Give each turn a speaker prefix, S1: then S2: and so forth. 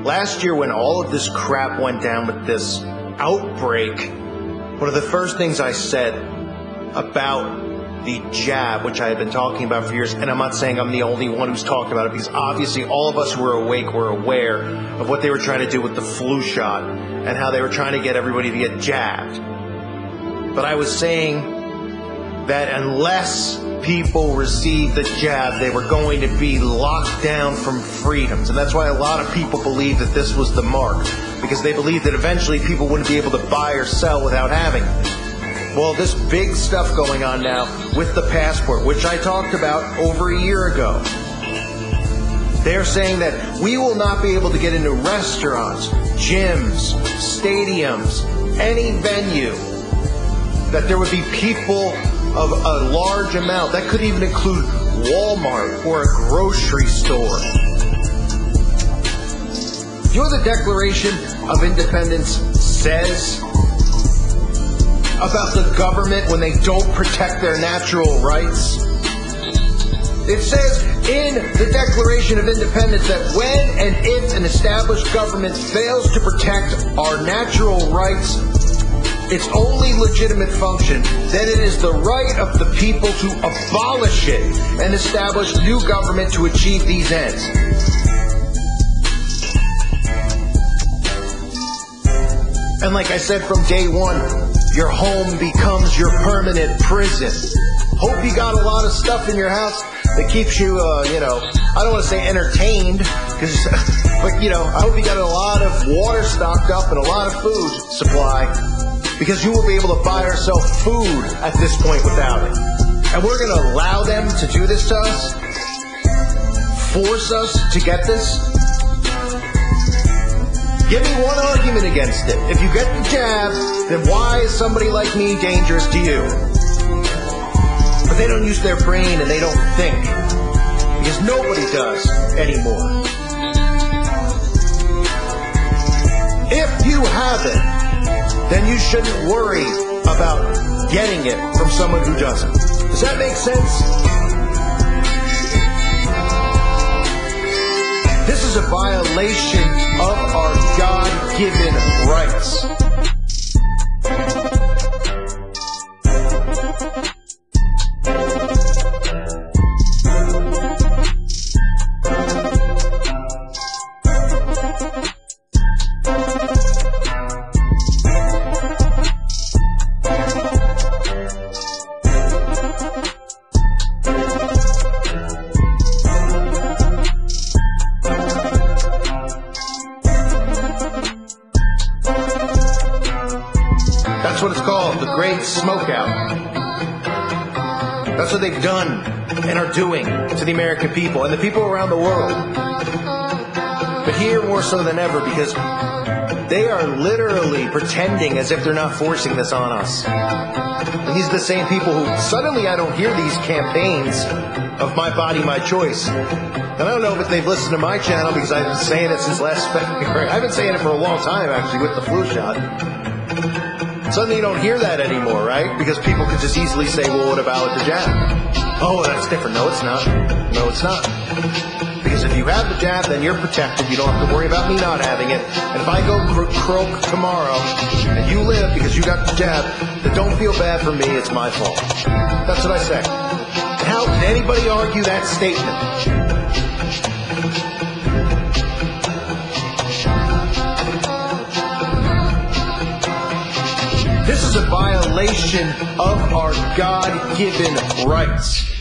S1: last year when all of this crap went down with this outbreak, one of the first things I said about the jab, which I had been talking about for years, and I'm not saying I'm the only one who's talked about it, because obviously all of us who were awake were aware of what they were trying to do with the flu shot and how they were trying to get everybody to get jabbed. But I was saying that unless people received the jab, they were going to be locked down from freedoms. And that's why a lot of people believed that this was the mark, because they believed that eventually people wouldn't be able to buy or sell without having it. Well, this big stuff going on now with the passport, which I talked about over a year ago. They're saying that we will not be able to get into restaurants, gyms, stadiums, any venue, that there would be people of a large amount. That could even include Walmart or a grocery store. You know what the Declaration of Independence says about the government when they don't protect their natural rights? It says in the Declaration of Independence that when and if an established government fails to protect our natural rights, its only legitimate function, then it is the right of the people to abolish it and establish new government to achieve these ends. And like I said from day one, your home becomes your permanent prison. Hope you got a lot of stuff in your house that keeps you, I don't want to say entertained, but I hope you got a lot of water stocked up and a lot of food supply, because you will be able to buy or sell food at this point without it. And we're going to allow them to do this to us? Force us to get this? Give me one argument against it. If you get the jab, then why is somebody like me dangerous to you? But they don't use their brain and they don't think, because nobody does anymore. If you have it, then you shouldn't worry about getting it from someone who doesn't. Does that make sense? This is a violation of our God-given rights. That's what it's called, the Great Smokeout. That's what they've done and are doing to the American people and the people around the world. But here more so than ever, because they are literally pretending as if they're not forcing this on us. And these are the same people who suddenly I don't hear these campaigns of my body, my choice. And I don't know if they've listened to my channel, because I've been saying it since last February. I've been saying it for a long time, actually, with the flu shot. Suddenly you don't hear that anymore, right? Because people could just easily say, well, what about the jab? Oh, that's different. No, it's not. No, it's not. Because if you have the jab, then you're protected. You don't have to worry about me not having it. And if I go croak tomorrow and you live because you got the jab, then don't feel bad for me. It's my fault. That's what I say. How can anybody argue that statement? This is a violation of our God-given rights.